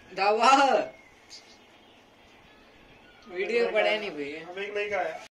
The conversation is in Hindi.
दवा वीडियो पड़ा नहीं भैया। अब एक लड़का है